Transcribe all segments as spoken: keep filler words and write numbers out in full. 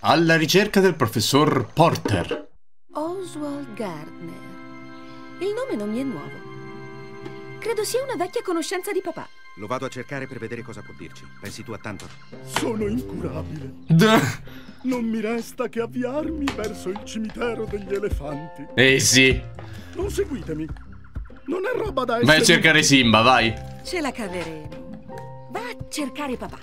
Alla ricerca del professor Porter. Oswald Gardner. Il nome non mi è nuovo. Credo sia una vecchia conoscenza di papà. Lo vado a cercare per vedere cosa può dirci. Pensi tu a tanto? Sono incurabile. Duh. Non mi resta che avviarmi verso il cimitero degli elefanti. Eh sì. Non seguitemi. Non è roba da essere... Vai a cercare Simba, vai. Ce la caveremo. Va a cercare papà.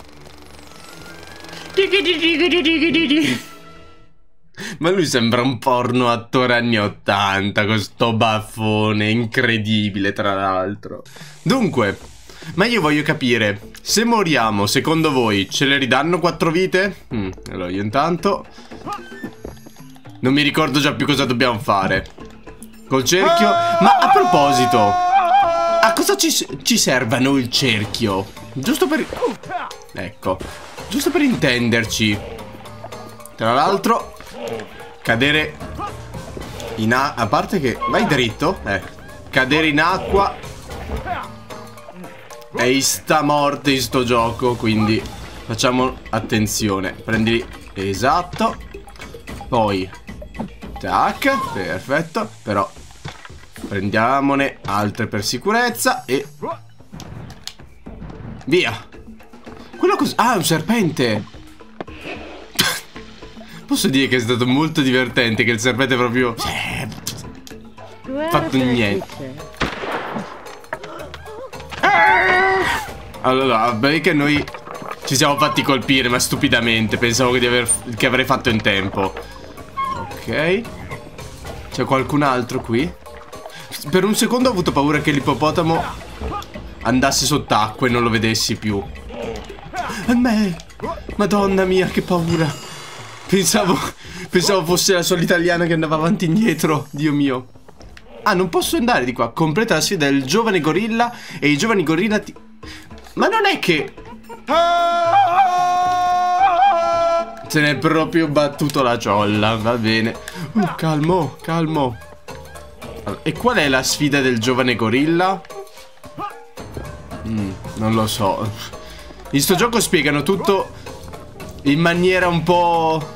Ma lui sembra un porno attore anni ottanta, con sto baffone incredibile tra l'altro. Dunque, ma io voglio capire, se moriamo, secondo voi, ce le ridanno quattro vite? Mm, allora io intanto non mi ricordo già più cosa dobbiamo fare. Col cerchio. Ma a proposito, a cosa ci, ci serve a noi il cerchio? Giusto per... Ecco, giusto per intenderci. Tra l'altro cadere in acqua, a parte che vai dritto, eh, cadere in acqua è ista morte in sto gioco, quindi facciamo attenzione. Prendi, esatto. Poi tac, perfetto. Però prendiamone altre per sicurezza e via. Quello cos'è? Ah, è un serpente. Posso dire che è stato molto divertente, che il serpente proprio... fatto niente. Allora, beh che noi ci siamo fatti colpire, ma stupidamente. Pensavo che, di aver... che avrei fatto in tempo. Ok. C'è qualcun altro qui? Per un secondo ho avuto paura che l'ippopotamo andasse sott'acqua e non lo vedessi più. A me! Madonna mia, che paura! Pensavo, pensavo fosse la solita italiana che andava avanti e indietro. Dio mio. Ah, non posso andare di qua. Completa la sfida del giovane gorilla e i giovani gorilla ti... Ma non è che... Se n'è proprio battuto la ciolla. Va bene. Uh, calmo, calmo. Allora, e qual è la sfida del giovane gorilla? Mm, non lo so. In sto gioco spiegano tutto in maniera un po'...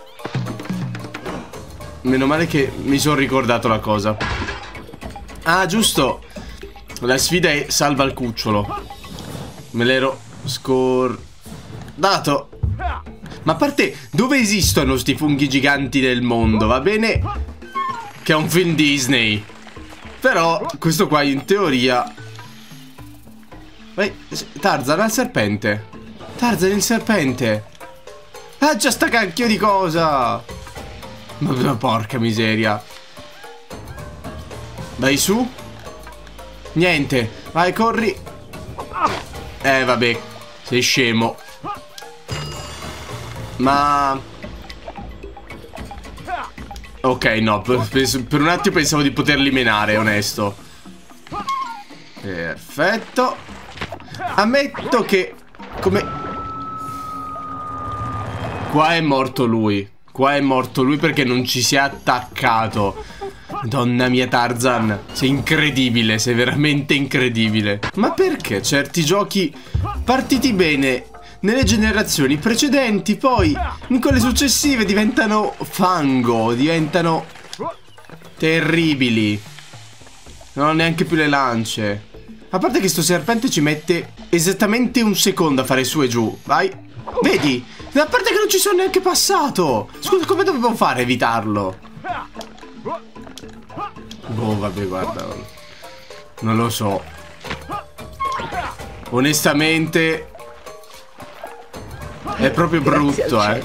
Meno male che mi sono ricordato la cosa. Ah, giusto. La sfida è salva il cucciolo. Me l'ero scordato. Ma a parte, dove esistono sti funghi giganti nel mondo? Va bene che è un film Disney, però questo qua in teoria... Vai, Tarzan al serpente. Tarzan il serpente. Ah, già sta cacchio di cosa. Ma porca miseria. Vai su. Niente. Vai, corri. Eh, vabbè. Sei scemo. Ma... Ok, no. Per, per un attimo pensavo di poterli menare, onesto. Perfetto. Ammetto che... Come... Qua è morto lui. Qua è morto lui perché non ci si è attaccato. Madonna mia, Tarzan, sei incredibile, sei veramente incredibile. Ma perché certi giochi partiti bene nelle generazioni precedenti, poi in quelle successive diventano fango, diventano terribili. Non ho neanche più le lance. A parte che sto serpente ci mette esattamente un secondo a fare su e giù. Vai. Vedi? A parte che non ci sono neanche passato. Scusa, come dovevo fare a evitarlo? Boh, vabbè, guarda. Non lo so. Onestamente è proprio brutto, eh.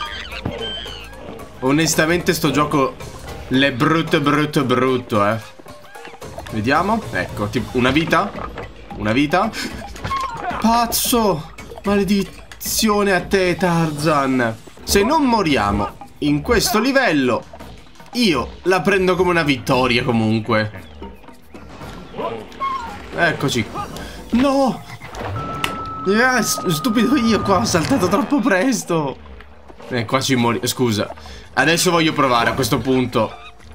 Onestamente sto gioco l'è brutto, brutto, brutto, eh. Vediamo. Ecco, tipo una vita. Una vita. Pazzo. Maledizione a te, Tarzan. Se non moriamo in questo livello, io la prendo come una vittoria comunque. Eccoci. No. Yes, stupido io qua, ho saltato troppo presto. Eh, qua ci muori. Scusa. Adesso voglio provare a questo punto.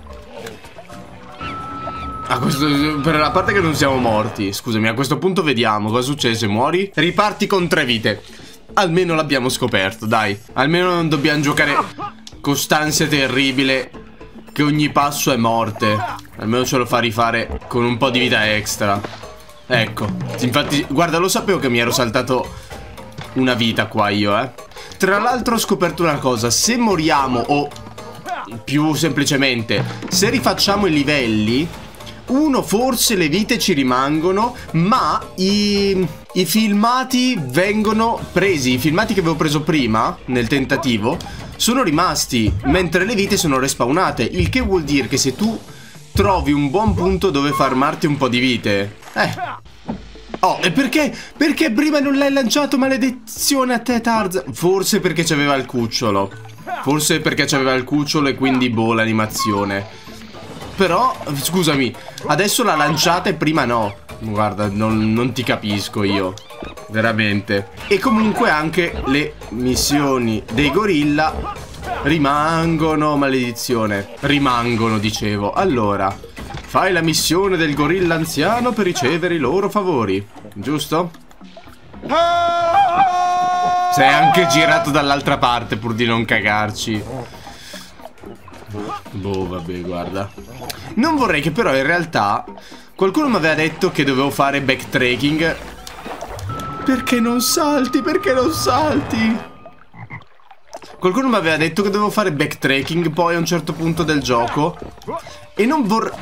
A questo, per la parte che non siamo morti. Scusami, a questo punto vediamo cosa succede se muori. Riparti con tre vite. almeno l'abbiamo scoperto, dai. Almeno non dobbiamo giocare con st'ansia terribile che ogni passo è morte. Almeno ce lo fa rifare con un po' di vita extra. Ecco, infatti, guarda, lo sapevo che mi ero saltato una vita qua io, eh. Tra l'altro ho scoperto una cosa: se moriamo, o più semplicemente, se rifacciamo i livelli, uno, forse le vite ci rimangono, ma i, i filmati vengono presi. I filmati che avevo preso prima, nel tentativo, sono rimasti, mentre le vite sono respawnate. Il che vuol dire che se tu trovi un buon punto dove farmarti un po' di vite, eh... Oh, e perché? Perché prima non l'hai lanciato, maledizione a te, Tarzan? Forse perché c'aveva il cucciolo. Forse perché c'aveva il cucciolo e quindi, boh, l'animazione. Però, scusami, adesso l'ha lanciata e prima no. Guarda, non, non ti capisco io. Veramente. E comunque anche le missioni dei gorilla rimangono, maledizione. Rimangono, dicevo. Allora... fai la missione del gorilla anziano per ricevere i loro favori, giusto? Sei anche girato dall'altra parte pur di non cagarci. Boh, vabbè, guarda. Non vorrei che però in realtà qualcuno mi aveva detto che dovevo fare backtracking. Perché non salti? Perché non salti? Qualcuno mi aveva detto che dovevo fare backtracking poi a un certo punto del gioco. E non vorrei...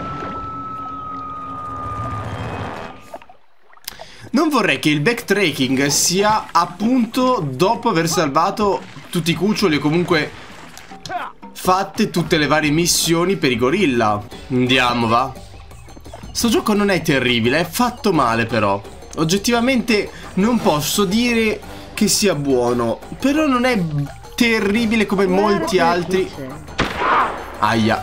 Non vorrei che il backtracking sia appunto dopo aver salvato tutti i cuccioli o comunque fatte tutte le varie missioni per i gorilla. Andiamo, va. Sto gioco non è terribile, è fatto male però. Oggettivamente non posso dire che sia buono, però non è terribile come molti altri. Aia.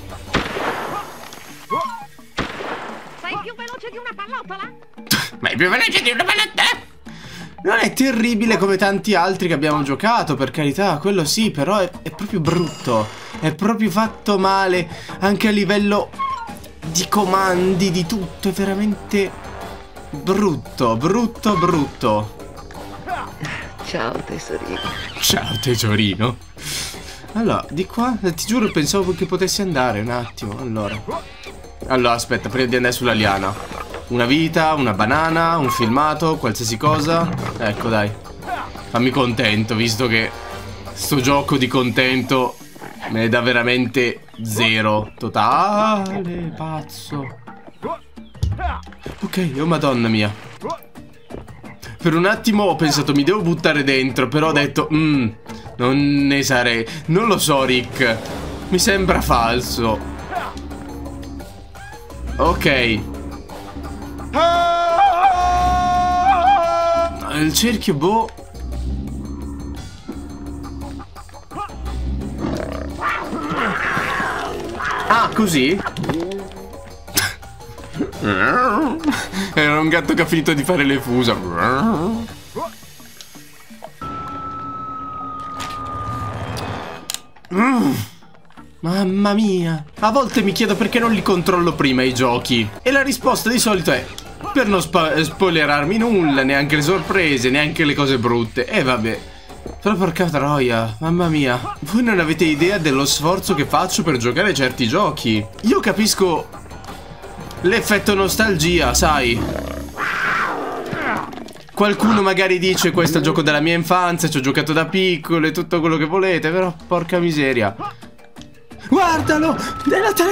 Sei più veloce di una pallottola? Ma è più veloce di una paletta? Non è terribile come tanti altri che abbiamo giocato, per carità, quello sì, però è, è proprio brutto. È proprio fatto male, anche a livello di comandi, di tutto, è veramente brutto, brutto, brutto. Ciao tesorino. Ciao tesorino. Allora, di qua, ti giuro, pensavo che potessi andare un attimo, allora. Allora, aspetta, prima di andare sulla liana. Una vita, una banana, un filmato, qualsiasi cosa. Ecco, dai. Fammi contento, visto che sto gioco di contento me ne dà veramente zero. Totale, pazzo. Ok, oh madonna mia. Per un attimo ho pensato mi devo buttare dentro, però ho detto mmm, non ne sarei. Non lo so, Rick. Mi sembra falso. Ok. Il cerchio, boh. Ah, così? Era un gatto che ha finito di fare le fusa. Mm. Mamma mia. A volte mi chiedo perché non li controllo prima i giochi. E la risposta di solito è per non spoilerarmi nulla, neanche le sorprese, neanche le cose brutte. E vabbè. Però porca troia, mamma mia. Voi non avete idea dello sforzo che faccio per giocare certi giochi. Io capisco l'effetto nostalgia, sai. Qualcuno magari dice questo è il gioco della mia infanzia, ci ho giocato da piccolo e tutto quello che volete, però porca miseria. Guardalo! Nella tele...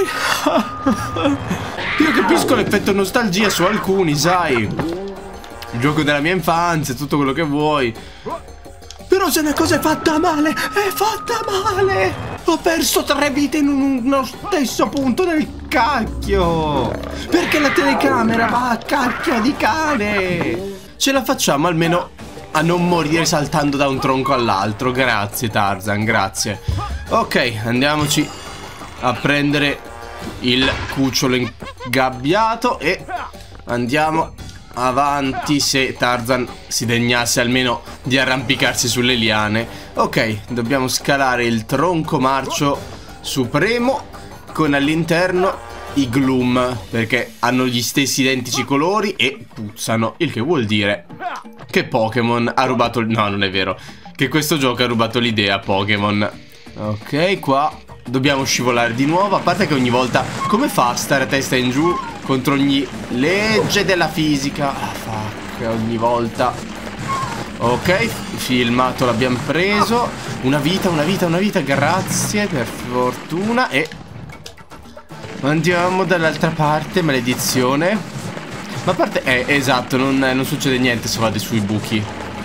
Io capisco l'effetto nostalgia su alcuni, sai. Il gioco della mia infanzia, tutto quello che vuoi. Però se una cosa è fatta male, è fatta male. Ho perso tre vite in uno stesso punto del cacchio. Perché la telecamera va a cacchio di cane. Ce la facciamo almeno a non morire saltando da un tronco all'altro. Grazie Tarzan, grazie. Ok, andiamoci a prendere il cucciolo ingabbiato e andiamo avanti, se Tarzan si degnasse almeno di arrampicarsi sulle liane. Ok, dobbiamo scalare il tronco marcio supremo con all'interno i Gloom, perché hanno gli stessi identici colori e puzzano, il che vuol dire che che Pokémon ha rubato... No, non è vero. Che questo gioco ha rubato l'idea a Pokémon. Ok, qua dobbiamo scivolare di nuovo. A parte che ogni volta... Come fa a stare a testa in giù contro ogni legge della fisica? Ah, fuck, ogni volta. Ok, filmato l'abbiamo preso. Una vita, una vita, una vita. Grazie, per fortuna. E... andiamo dall'altra parte, maledizione. Ma a parte... Eh, esatto, non, non succede niente se vado sui buchi.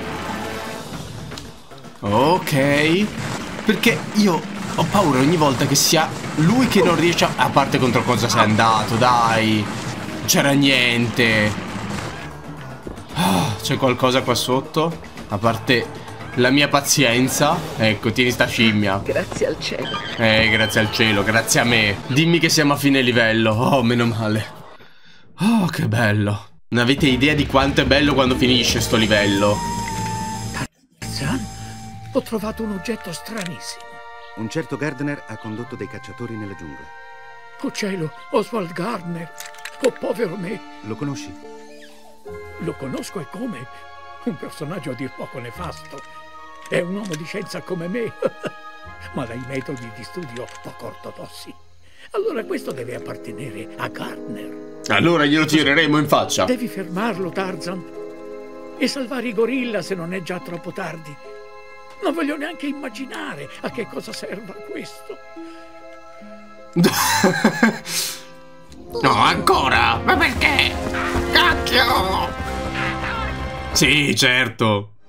Ok. Perché io ho paura ogni volta che sia lui che non riesce a... A parte contro cosa sei andato, dai. C'era niente. Oh, c'è qualcosa qua sotto? A parte la mia pazienza. Ecco, tieni sta scimmia. Grazie al cielo. Eh, grazie al cielo, grazie a me. Dimmi che siamo a fine livello. Oh, meno male. Oh, che bello. Non avete idea di quanto è bello quando finisce sto livello. Tarzan, ho trovato un oggetto stranissimo. Un certo Gardner ha condotto dei cacciatori nella giungla. Oh cielo, Oswald Gardner. Oh, povero me. Lo conosci? Lo conosco e come? Un personaggio a dir poco nefasto. È un uomo di scienza come me, ma dai metodi di studio poco ortodossi. Allora questo deve appartenere a Gardner. Allora glielo tireremo in faccia. Devi fermarlo, Tarzan, e salvare i gorilla se non è già troppo tardi. Non voglio neanche immaginare a che cosa serva questo. No, ancora? Ma perché? Cacchio! Sì, certo.